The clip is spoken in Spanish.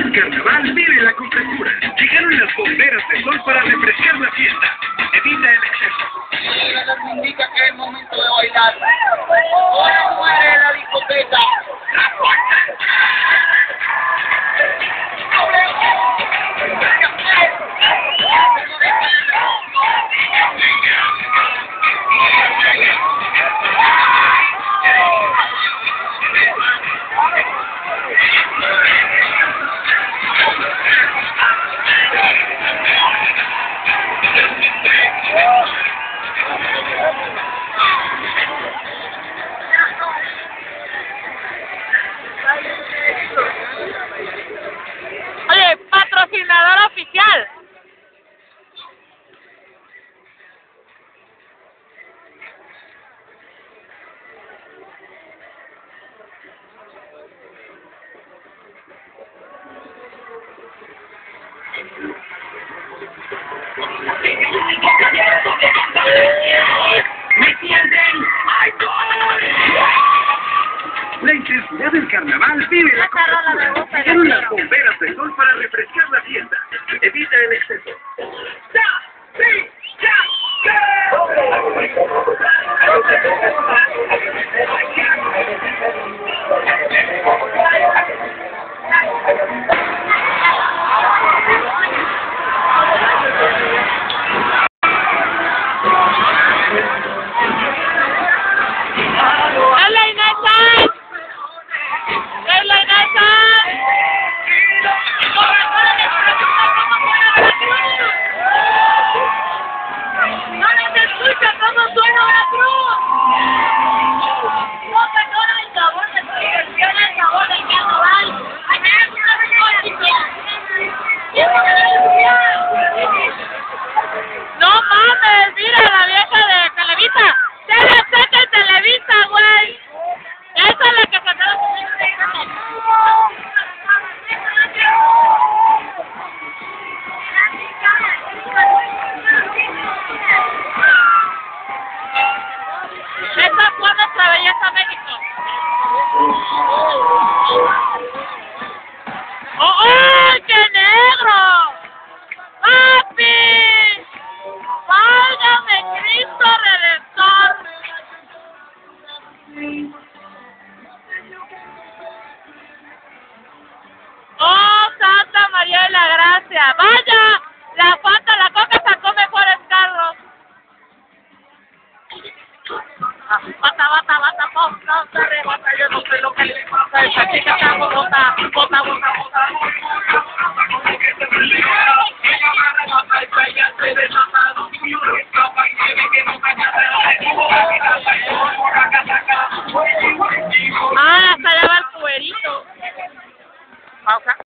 Carnaval vive la cultura. Llegaron las bomberas de sol para refrescar la fiesta. Evita el exceso. La alarma indica que es momento de bailar. Ahora muere la discoteca. Oye, patrocinador oficial. ¿Me entienden? La intensidad del carnaval vive la cultura. Llegaron las bomberas de sol para refrescar la fiesta. Evita el exceso. ¡Ya! ¡Sí! ¡Ya! No mames, mira la vieja de Televisa. ¡TLC de Televisa, güey! Esa es la que se quedó conmigo. Esa fue nuestra belleza México. ¡Oh, oh, qué negro! ¡Papi! ¡Válgame Cristo Redentor! ¡Oh, Santa María de la Gracia! ¡Vaya! La Fanta, la Coca sacó mejores carros. Bata, no se rebota, yo no sé lo que le pasa a esa chica, bota.